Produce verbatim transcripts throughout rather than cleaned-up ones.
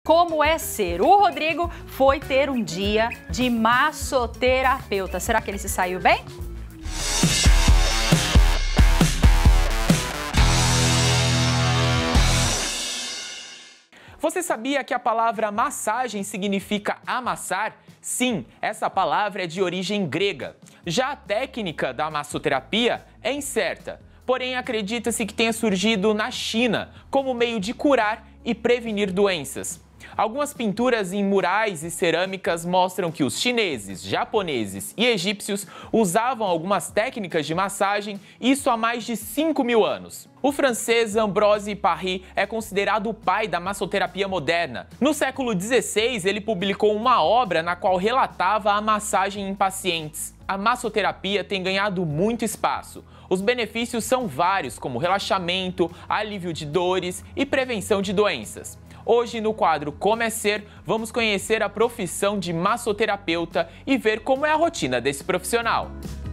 como é ser. O Rodrigo foi ter um dia de massoterapeuta. Será que ele se saiu bem? Você sabia que a palavra massagem significa amassar? Sim, essa palavra é de origem grega. Já a técnica da massoterapia é incerta, porém acredita-se que tenha surgido na China como meio de curar e prevenir doenças. Algumas pinturas em murais e cerâmicas mostram que os chineses, japoneses e egípcios usavam algumas técnicas de massagem, isso há mais de cinco mil anos. O francês Ambroise Paré é considerado o pai da massoterapia moderna. No século dezesseis, ele publicou uma obra na qual relatava a massagem em pacientes. A massoterapia tem ganhado muito espaço. Os benefícios são vários, como relaxamento, alívio de dores e prevenção de doenças. Hoje, no quadro Como é Ser, vamos conhecer a profissão de massoterapeuta e ver como é a rotina desse profissional.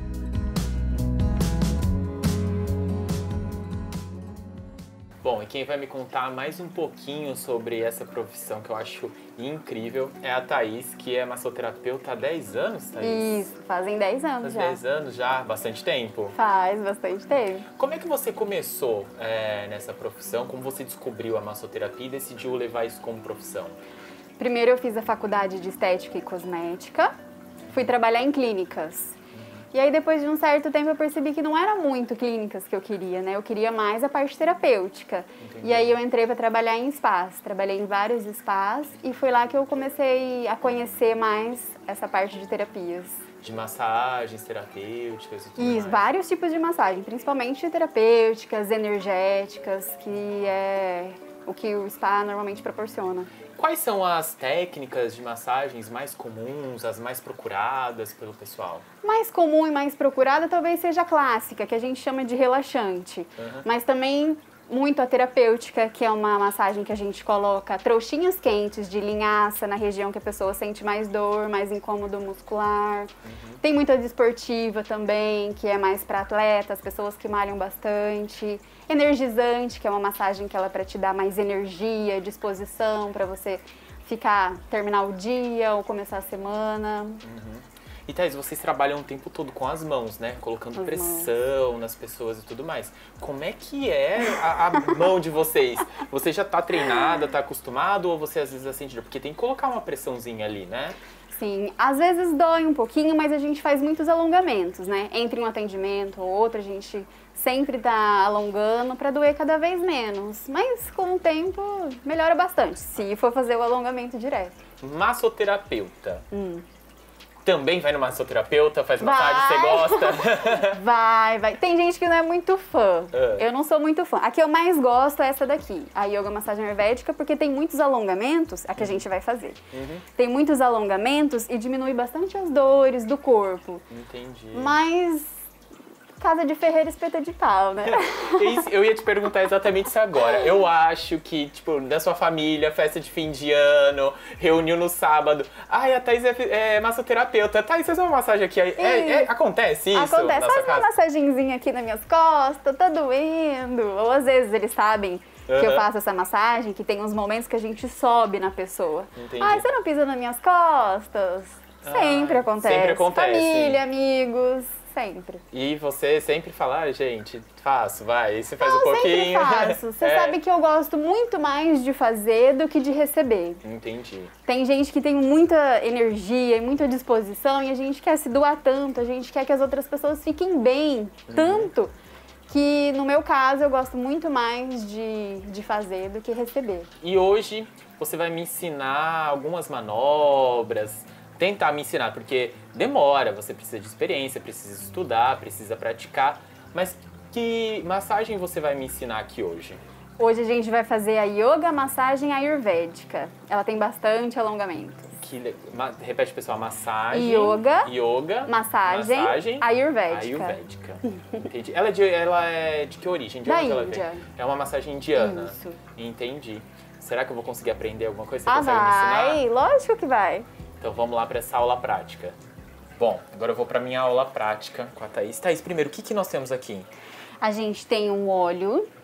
Bom, e quem vai me contar mais um pouquinho sobre essa profissão que eu acho incrível é a Thaís, que é massoterapeuta há dez anos, Thaís? Isso, fazem dez anos Faz já. dez anos já, bastante tempo. Faz bastante tempo. Como é que você começou é, nessa profissão? Como você descobriu a massoterapia e decidiu levar isso como profissão? Primeiro eu fiz a faculdade de Estética e Cosmética, fui trabalhar em clínicas. E aí, depois de um certo tempo, eu percebi que não era muito clínicas que eu queria, né? Eu queria mais a parte terapêutica. Entendi. E aí, eu entrei para trabalhar em spas. Trabalhei em vários spas e foi lá que eu comecei a conhecer mais essa parte de terapias. De massagens terapêuticas e tudo Isso, mais. Vários tipos de massagem, principalmente terapêuticas, energéticas, que é o que o spa normalmente proporciona. Quais são as técnicas de massagens mais comuns, as mais procuradas pelo pessoal? Mais comum e mais procurada talvez seja a clássica, que a gente chama de relaxante. Uhum. Mas também muito a terapêutica, que é uma massagem que a gente coloca trouxinhas quentes de linhaça na região que a pessoa sente mais dor, mais incômodo muscular. Uhum. Tem muita desportiva também, que é mais para atletas, pessoas que malham bastante. Energizante, que é uma massagem que ela é para te dar mais energia, disposição, para você ficar, terminar o dia ou começar a semana. Uhum. E Thaís, vocês trabalham o tempo todo com as mãos, né? Colocando as pressão mãos. nas pessoas e tudo mais. Como é que é a, a mão de vocês? Você já tá treinada, tá acostumado ou você às vezes sente? Porque tem que colocar uma pressãozinha ali, né? Sim, às vezes dói um pouquinho, mas a gente faz muitos alongamentos, né? Entre um atendimento ou outro, a gente sempre tá alongando para doer cada vez menos. Mas com o tempo melhora bastante, se for fazer o alongamento direto. Massoterapeuta. Hum. Também vai no massoterapeuta, faz massagem, você gosta? Vai, vai. Tem gente que não é muito fã. Uh. Eu não sou muito fã. A que eu mais gosto é essa daqui, a yoga massagem ayurvédica, porque tem muitos alongamentos, a que a gente vai fazer. Uhum. Tem muitos alongamentos e diminui bastante as dores do corpo. Entendi. Mas casa de ferreiro, espeta de pau, né? Eu ia te perguntar exatamente isso agora. Eu acho que, tipo, da sua família, festa de fim de ano, reuniu no sábado. Ai, a Thaís é, é massoterapeuta. Thaís, faz uma massagem aqui. É, é, acontece isso? Acontece. Faz uma massagenzinha aqui nas minhas costas, tá doendo. Ou às vezes eles sabem que uhum. eu faço essa massagem, que tem uns momentos que a gente sobe na pessoa. Entendi. Ai, você não pisa nas minhas costas? Sempre ah, acontece. Sempre acontece. Família, amigos... Sempre. E você sempre fala, ah, gente, faço, vai, e você faz eu um pouquinho. Eu sempre faço. Você é. sabe que eu gosto muito mais de fazer do que de receber. Entendi. Tem gente que tem muita energia e muita disposição e a gente quer se doar tanto, a gente quer que as outras pessoas fiquem bem, uhum. tanto, que no meu caso eu gosto muito mais de, de fazer do que receber. E hoje você vai me ensinar algumas manobras, tentar me ensinar, porque demora, você precisa de experiência, precisa estudar, precisa praticar, mas que massagem você vai me ensinar aqui hoje? Hoje a gente vai fazer a yoga massagem ayurvédica. Ela tem bastante alongamento. Que, repete, pessoal, massagem, yoga, yoga massagem, massagem ayurvédica. ayurvédica. Entendi. Ela é, de, ela é de que origem? De da onde ela Índia. vem? É uma massagem indiana. Isso. Entendi. Será que eu vou conseguir aprender alguma coisa? Você ah, consegue vai. me ensinar? Lógico que vai. Então vamos lá para essa aula prática. Bom, agora eu vou para minha aula prática com a Thaís. Thaís, primeiro, o que, que nós temos aqui? A gente tem um óleo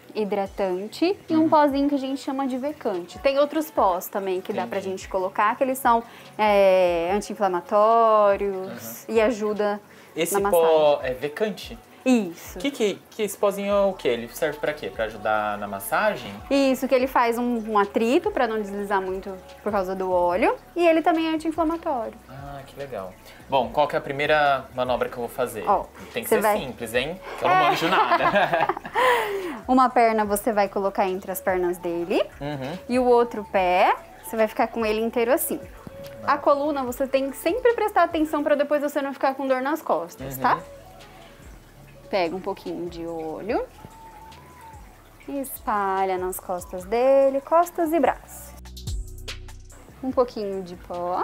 hidratante e um pozinho que a gente chama de vecante. Tem outros pós também que dá pra gente colocar, que eles são é, anti-inflamatórios e ajuda Esse na massagem. pó é vecante? Isso. Que, que, que esse pozinho é o quê? Ele serve pra quê? Pra ajudar na massagem? Isso, que ele faz um, um atrito pra não deslizar muito por causa do óleo. E ele também é anti-inflamatório. Ah, que legal. Bom, qual que é a primeira manobra que eu vou fazer? Ó, Tem que você ser vai- simples, hein? Que eu não manjo nada. Uma perna você vai colocar entre as pernas dele. Uhum. E o outro pé, você vai ficar com ele inteiro assim. A coluna você tem que sempre prestar atenção pra depois você não ficar com dor nas costas, tá? Pega um pouquinho de óleo. E espalha nas costas dele, costas e braços. Um pouquinho de pó.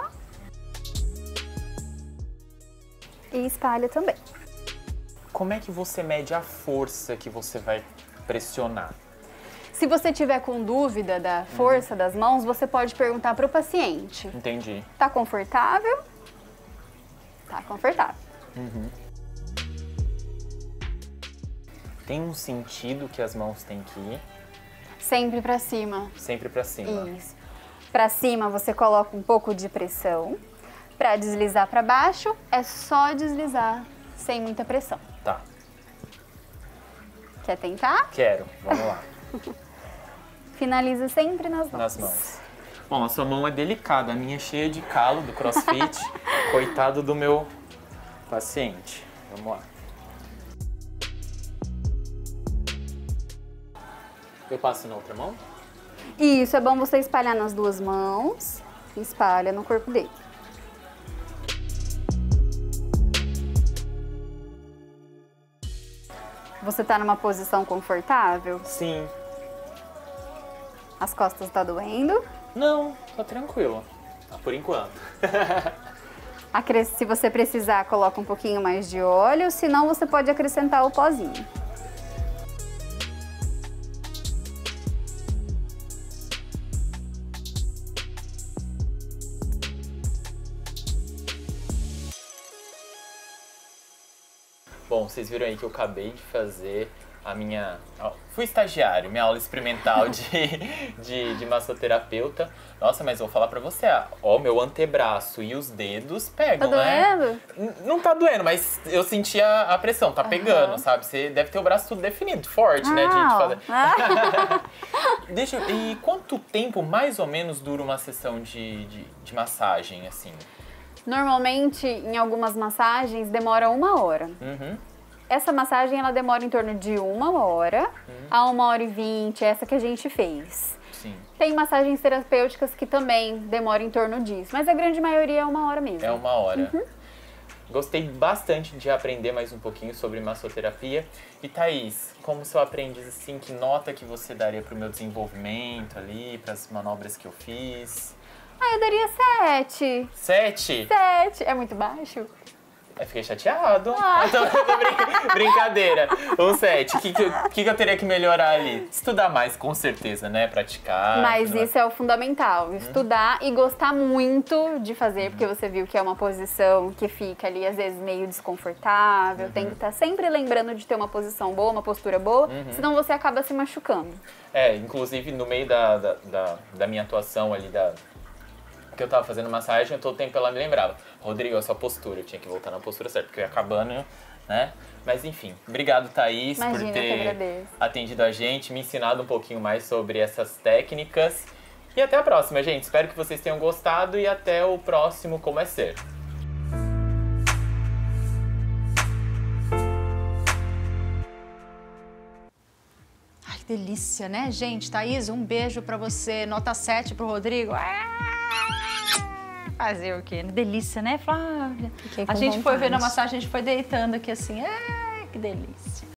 E espalha também. Como é que você mede a força que você vai pressionar? Se você tiver com dúvida da força das mãos, você pode perguntar para o paciente. Entendi. Tá confortável? Tá confortável. Tem um sentido que as mãos têm que ir Sempre para cima. sempre pra cima. Isso. Para cima você coloca um pouco de pressão. Para deslizar para baixo é só deslizar sem muita pressão. Tá, Quer tentar? quero. Vamos lá. Finaliza sempre nas mãos. Nas mãos. Bom, a sua mão é delicada, a minha é cheia de calo do crossfit. Coitado do meu paciente. Vamos lá. Eu passo na outra mão? Isso, é bom você espalhar nas duas mãos. Espalha no corpo dele. Você tá numa posição confortável? Sim. As costas tá doendo? Não, tá tranquilo. Ah, por enquanto. Acre- Se você precisar, coloca um pouquinho mais de óleo, senão você pode acrescentar o pozinho. Bom, vocês viram aí que eu acabei de fazer a minha... ó, fui estagiário, minha aula experimental de, de, de massoterapeuta. Nossa, mas vou falar pra você, ó, meu antebraço e os dedos pegam, Tá né? doendo? N- Não tá doendo, mas eu senti a, a pressão, tá pegando, sabe? Você deve ter o braço tudo definido, forte, né? De, de Ah, fazer... ah. Deixa eu... E quanto tempo, mais ou menos, dura uma sessão de, de, de massagem, assim? Normalmente, em algumas massagens, demora uma hora. Uhum. Essa massagem, ela demora em torno de uma hora a uma hora e vinte, essa que a gente fez. Sim. Tem massagens terapêuticas que também demoram em torno disso, mas a grande maioria é uma hora mesmo. É uma hora. Gostei bastante de aprender mais um pouquinho sobre massoterapia. E Thaís, como seu aprendiz, assim, que nota que você daria pro meu desenvolvimento ali, pras manobras que eu fiz? Ah, eu daria sete. Sete? Sete. É muito baixo? Eu fiquei chateado. Ah. Eu tô- eu tô brin- brincadeira. Um sete. O que, que, eu- que que eu teria que melhorar ali? Estudar mais, com certeza, né? Praticar. Mas tudo mais. isso é o fundamental, estudar e gostar muito de fazer, porque você viu que é uma posição que fica ali, às vezes, meio desconfortável. Tem que estar sempre lembrando de ter uma posição boa, uma postura boa, senão você acaba se machucando. É, inclusive no meio da, da, da, da minha atuação ali, da, que eu tava fazendo massagem, todo tempo ela me lembrava, Rodrigo, a sua postura, eu tinha que voltar na postura certa, porque eu ia acabando, né? Mas enfim, obrigado, Thaís, Imagina, por eu que ter agradeço. atendido a gente, me ensinado um pouquinho mais sobre essas técnicas. E até a próxima, gente. Espero que vocês tenham gostado e até o próximo Como é Ser. Ai, que delícia, né, gente? Thaís, um beijo pra você. Nota sete pro Rodrigo. Ah! Fazer o quê? Delícia, né, Flávia? Fiquei A com gente foi vontade. vendo a massagem, a gente foi deitando aqui assim. Ah, que delícia.